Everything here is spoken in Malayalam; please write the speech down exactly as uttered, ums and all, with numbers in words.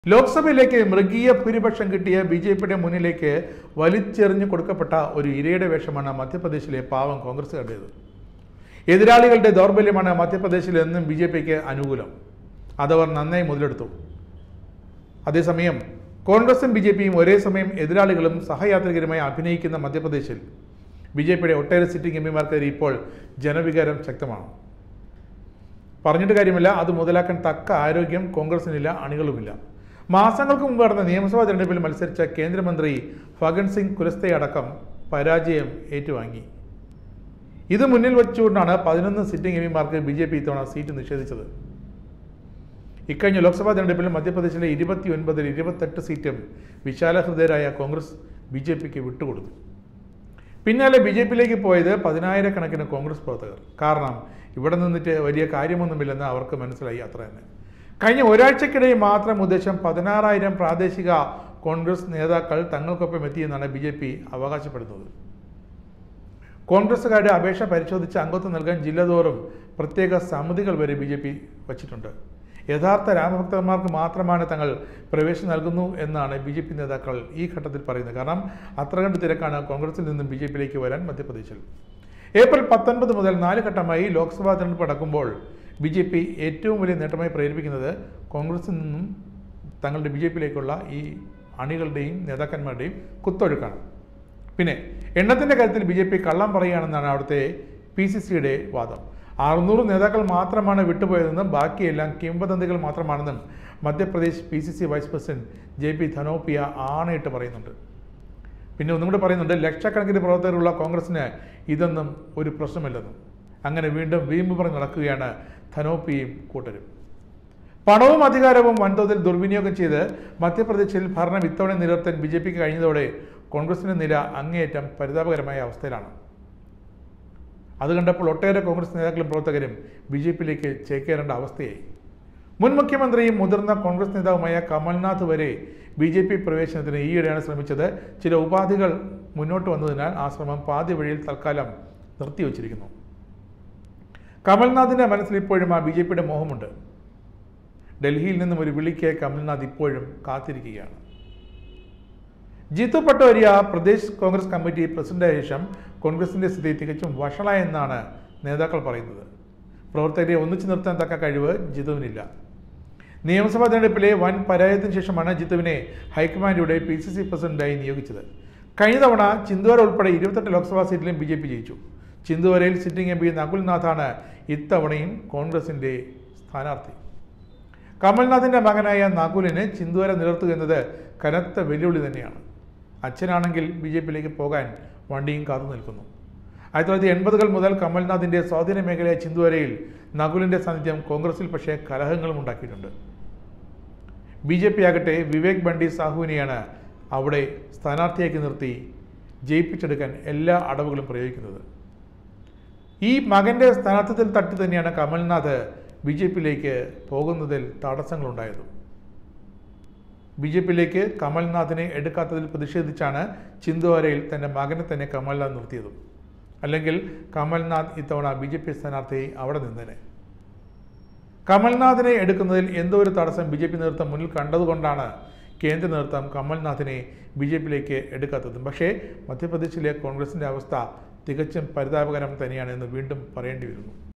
ലോക്സഭയിലേക്ക് മൃഗീയ ഭൂരിപക്ഷം കിട്ടിയ ബി ജെ പിയുടെ മുന്നിലേക്ക് വലിച്ചെറിഞ്ഞു കൊടുക്കപ്പെട്ട ഒരു ഇരയുടെ വേഷമാണ് മധ്യപ്രദേശിലെ പാവം കോൺഗ്രസുകാരുടേത്. എതിരാളികളുടെ ദൗർബല്യമാണ് മധ്യപ്രദേശിൽ എന്നും ബി ജെ പിക്ക് അനുകൂലം. അതവർ നന്നായി മുതലെടുത്തു. അതേസമയം കോൺഗ്രസും ബി ജെ പിയും ഒരേ സമയം എതിരാളികളും സഹയാത്രികരുമായി അഭിനയിക്കുന്ന മധ്യപ്രദേശിൽ ബി ജെ പിയുടെ ഒട്ടേറെ സിറ്റിംഗ് എം പിമാർക്കെതിരെ ഇപ്പോൾ ജനവികാരം ശക്തമാണ്. പറഞ്ഞിട്ട് കാര്യമില്ല, അത് മുതലാക്കാൻ തക്ക ആരോഗ്യം കോൺഗ്രസിനില്ല, അണികളുമില്ല. മാസങ്ങൾക്ക് മുമ്പ് നടന്ന നിയമസഭാ തെരഞ്ഞെടുപ്പിൽ മത്സരിച്ച കേന്ദ്രമന്ത്രി ഫഗൻ സിംഗ് കുലസ്തെ അടക്കം പരാജയം ഏറ്റുവാങ്ങി. ഇത് മുന്നിൽ വെച്ചുകൊണ്ടാണ് പതിനൊന്ന് സിറ്റിംഗ് എം പിമാർക്ക് ബി ജെ പി ഇത്തവണ സീറ്റ് നിഷേധിച്ചത്. ഇക്കഴിഞ്ഞ ലോക്സഭാ തെരഞ്ഞെടുപ്പിൽ മധ്യപ്രദേശിലെ ഇരുപത്തി ഒൻപതിൽ ഇരുപത്തെട്ട് സീറ്റും വിശാലഹൃദയരായ കോൺഗ്രസ് ബി ജെ പിക്ക് വിട്ടുകൊടുത്തു. പിന്നാലെ ബി ജെ പിയിലേക്ക് പോയത് പതിനായിരക്കണക്കിന് കോൺഗ്രസ് പ്രവർത്തകർ. കാരണം ഇവിടെ നിന്നിട്ട് വലിയ കാര്യമൊന്നുമില്ലെന്ന് അവർക്ക് മനസ്സിലായി, അത്ര തന്നെ. കഴിഞ്ഞ ഒരാഴ്ചക്കിടയിൽ മാത്രം ഉദ്ദേശം പതിനാറായിരം പ്രാദേശിക കോൺഗ്രസ് നേതാക്കൾ തങ്ങൾക്കൊപ്പം എത്തിയെന്നാണ് ബി ജെ പി അവകാശപ്പെടുന്നത്. കോൺഗ്രസുകാരുടെ അപേക്ഷ പരിശോധിച്ച് അംഗത്വം നൽകാൻ ജില്ലതോറും പ്രത്യേക സമിതികൾ വരെ ബി ജെ പി വച്ചിട്ടുണ്ട്. യഥാർത്ഥ രാമഭക്തന്മാർക്ക് മാത്രമാണ് തങ്ങൾ പ്രവേശനം നൽകുന്നു എന്നാണ് ബി ജെ പി നേതാക്കൾ ഈ ഘട്ടത്തിൽ പറയുന്നത്. കാരണം അത്ര കണ്ട് തിരക്കാണ് കോൺഗ്രസിൽ നിന്നും ബി ജെ പിയിലേക്ക് വരാൻ മധ്യപ്രദേശിൽ. ഏപ്രിൽ പത്തൊൻപത് മുതൽ നാല് ഘട്ടമായി ലോക്സഭാ തെരഞ്ഞെടുപ്പ് നടക്കുമ്പോൾ ബി ജെ പി ഏറ്റവും വലിയ നേട്ടമായി പ്രേരിപ്പിക്കുന്നത് കോൺഗ്രസിൽ നിന്നും തങ്ങളുടെ ബി ജെ പിയിലേക്കുള്ള ഈ അണികളുടെയും നേതാക്കന്മാരുടെയും കുത്തൊഴുക്കാണ്. പിന്നെ എണ്ണത്തിൻ്റെ കാര്യത്തിൽ ബി ജെ പി കള്ളം പറയുകയാണെന്നാണ് അവിടുത്തെ പി സി സിയുടെ വാദം. അറുന്നൂറ് നേതാക്കൾ മാത്രമാണ് വിട്ടുപോയതെന്നും ബാക്കിയെല്ലാം കിംവദന്തികൾ മാത്രമാണെന്നും Madhya Pradesh P C C vice president J P Dhanopia ആണയിട്ട് പറയുന്നുണ്ട്. പിന്നെ ഒന്നും കൂടി പറയുന്നുണ്ട്, ലക്ഷക്കണക്കിന് പ്രവർത്തകരുള്ള കോൺഗ്രസിന് ഇതൊന്നും ഒരു പ്രശ്നമല്ലെന്നും. അങ്ങനെ വീണ്ടും വീമ്പ് പറഞ്ഞ് നടക്കുകയാണ് ധനോപിയും കൂട്ടരും. പണവും അധികാരവും വൻതോതിൽ ദുർവിനിയോഗം ചെയ്ത് മധ്യപ്രദേശിൽ ഭരണം ഇത്തവണ നിലനിർത്താൻ ബി ജെ പിക്ക് കഴിഞ്ഞതോടെ കോൺഗ്രസിൻ്റെ നില അങ്ങേയറ്റം പരിതാപകരമായ അവസ്ഥയിലാണ്. അത് കണ്ടപ്പോൾ ഒട്ടേറെ കോൺഗ്രസ് നേതാക്കളും പ്രവർത്തകരും ബി ജെ പിയിലേക്ക് ചേക്കേറേണ്ട അവസ്ഥയായി. മുൻ മുഖ്യമന്ത്രിയും മുതിർന്ന കോൺഗ്രസ് നേതാവുമായ കമൽനാഥ് വരെ ബി ജെ പി പ്രവേശനത്തിന് ഈയിടെയാണ് ശ്രമിച്ചത്. ചില ഉപാധികൾ മുന്നോട്ട് വന്നതിനാൽ ആ ശ്രമം പാതി വഴിയിൽ തൽക്കാലം നിർത്തിവച്ചിരിക്കുന്നു. കമൽനാഥിൻ്റെ മനസ്സിൽ ഇപ്പോഴും ആ ബി ജെ പിയുടെ മോഹമുണ്ട്. ഡൽഹിയിൽ നിന്നും ഒരു വിളിക്ക് കമൽനാഥ് ഇപ്പോഴും കാത്തിരിക്കുകയാണ്. ജിത്തു പട്ടോരിയ പ്രദേശ് കോൺഗ്രസ് കമ്മിറ്റി പ്രസിഡന്റായ ശേഷം കോൺഗ്രസിൻ്റെ സ്ഥിതി തികച്ചും വഷളായെന്നാണ് നേതാക്കൾ പറയുന്നത്. പ്രവർത്തകരെ ഒന്നിച്ചു നിർത്താൻ തക്ക കഴിവ് ജിത്തുവിനില്ല. നിയമസഭാ തെരഞ്ഞെടുപ്പിലെ വൻ പരാജയത്തിന് ശേഷമാണ് ജിത്തുവിനെ ഹൈക്കമാൻഡിയുടെ പി സി സി പ്രസിഡന്റായി നിയോഗിച്ചത്. കഴിഞ്ഞ തവണ ചിന്ദ്വാര ഉൾപ്പെടെ ഇരുപത്തെട്ട് ലോക്സഭാ സീറ്റിലും ബി ജെ പി ജയിച്ചു. ചിന്ദ്വാരയിൽ സിറ്റിംഗ് എം പി നകുൽനാഥാണ് ഇത്തവണയും കോൺഗ്രസിൻ്റെ സ്ഥാനാർത്ഥി. കമൽനാഥിൻ്റെ മകനായ നകുലിന് ചിന്ദ്വാര നിലനിർത്തുക എന്നത് കനത്ത വെല്ലുവിളി തന്നെയാണ്. അച്ഛനാണെങ്കിൽ ബി ജെ പിയിലേക്ക് പോകാൻ വണ്ടിയും കാത്തു നിൽക്കുന്നു. ആയിരത്തി തൊള്ളായിരത്തി എൺപതുകൾ മുതൽ കമൽനാഥിൻ്റെ സ്വാധീന മേഖലയായ ചിന്ദ്വാരയിൽ നകുലിൻ്റെ സാന്നിധ്യം കോൺഗ്രസിൽ പക്ഷേ കലഹങ്ങളും ഉണ്ടാക്കിയിട്ടുണ്ട്. ബി ജെ പി ആകട്ടെ വിവേക് ബണ്ടി സാഹുവിനെയാണ് അവിടെ സ്ഥാനാർത്ഥിയാക്കി നിർത്തി ജയിപ്പിച്ചെടുക്കാൻ എല്ലാ അടവുകളും പ്രയോഗിക്കുന്നത്. ഈ മകൻ്റെ സ്ഥാനാർത്ഥിത്വത്തിൽ തട്ടി തന്നെയാണ് കമൽനാഥ് ബി ജെ പിയിലേക്ക് പോകുന്നതിൽ തടസ്സങ്ങളുണ്ടായത്. ബി ജെ പിയിലേക്ക് കമൽനാഥിനെ എടുക്കാത്തതിൽ പ്രതിഷേധിച്ചാണ് ചിന്ദ്വാരയിൽ തൻ്റെ മകനെ തന്നെ കമൽനാഥ് നിർത്തിയതും. അല്ലെങ്കിൽ കമൽനാഥ് ഇത്തവണ ബി ജെ പി സ്ഥാനാർത്ഥി അവിടെ നിന്നേനെ. കമൽനാഥിനെ എടുക്കുന്നതിൽ എന്തോ ഒരു തടസ്സം ബി ജെ പി നേതൃത്വം മുന്നിൽ കണ്ടതുകൊണ്ടാണ് കേന്ദ്ര നേതൃത്വം കമൽനാഥിനെ ബി ജെ പിയിലേക്ക് എടുക്കാത്തതും. പക്ഷേ മധ്യപ്രദേശിലെ കോൺഗ്രസിൻ്റെ അവസ്ഥ തികച്ചും പരിതാപകരം തന്നെയാണ് എന്ന് വീണ്ടും പറയേണ്ടി വരുന്നു.